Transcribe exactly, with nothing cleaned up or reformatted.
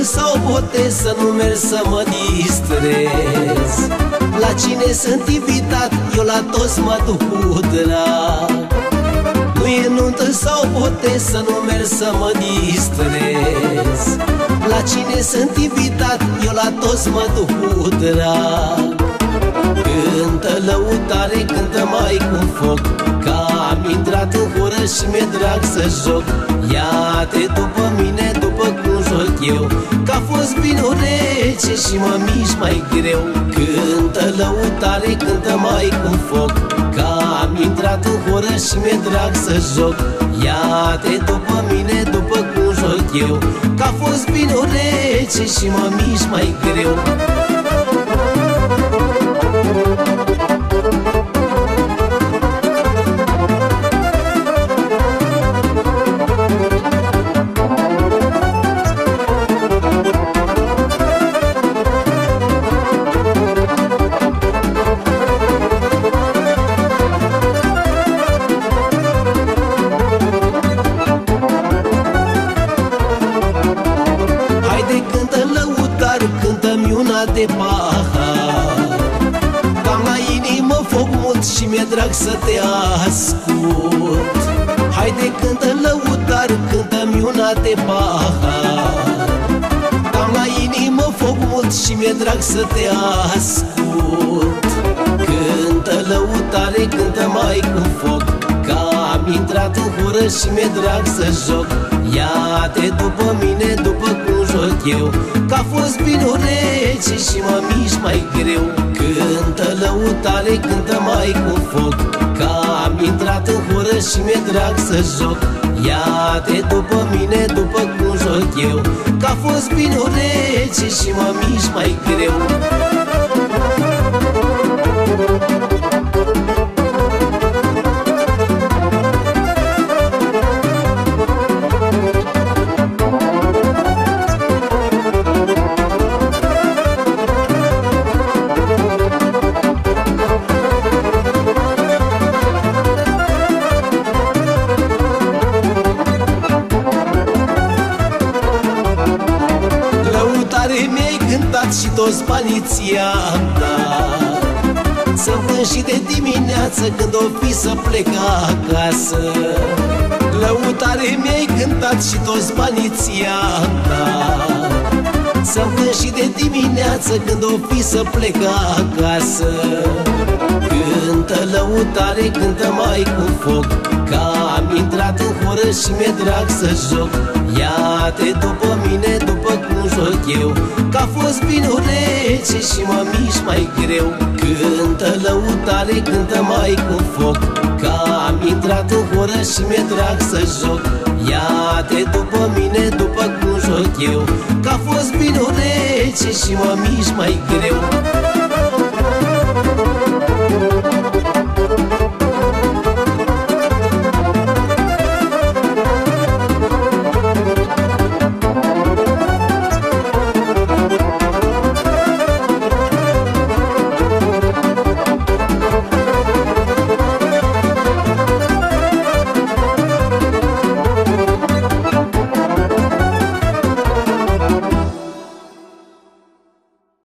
sau botez, să nu merg să mă distrez. La cine sunt invitat, eu la toți mă duc cu drag. Nu e nuntă sau botez, să nu merg să mă distrez. La cine sunt invitat, eu la toți mă duc cu drag. Cântă lăutare, cântă mai cu foc, că am intrat în horă și mi-e drag să joc. Ia-te după mine, după cum joc eu, că-a fost vinul rece și mă mișc mai greu. Cântă lăutare, cântă mai cu foc, că am intrat în horă și mi-e drag să joc. Ia-te după mine, după cum joc eu, că-a fost vinul rece și mă mișc mai greu. De pahar, că-am la inimă foc mult și mi-e drag să te ascult. Haide cântă lăutar, cântă-mi una de pahar, că-am la inimă foc mult și mi-e drag să te ascult. Cântă lăutare, cântă mai cu foc, că am intrat în horă și mi-e drag să joc. Ia-te după mine, după cum joc eu, că-a fost vinul rece și mă mișc mai greu. Cântă lăutare, cântă mai cu foc, că am intrat în horă și mi-e drag să joc. Ia-te după mine, după cum joc eu, că-a fost vinul rece și mă mișc mai greu. Mi-ai cântat și toți banii ți-am dat, să-mi plâng și de dimineață când o fi să plec acasă. Lăutare mi-ai cântat și toți banii ți-am dat, să-mi plâng și de dimineață când o fi să plec acasă. Cântă lăutare, cântă mai cu foc, că am intrat în horă și mi-e drag să joc. Ia-te după mine, după cum joc eu, că-a fost vinul rece și mă mișc mai greu. Cântă lăutare, cântă mai cu foc, că am intrat în horă și mi-e drag să joc. Ia-te după mine, după cum joc eu, că-a fost vinul rece și mă mișc mai greu.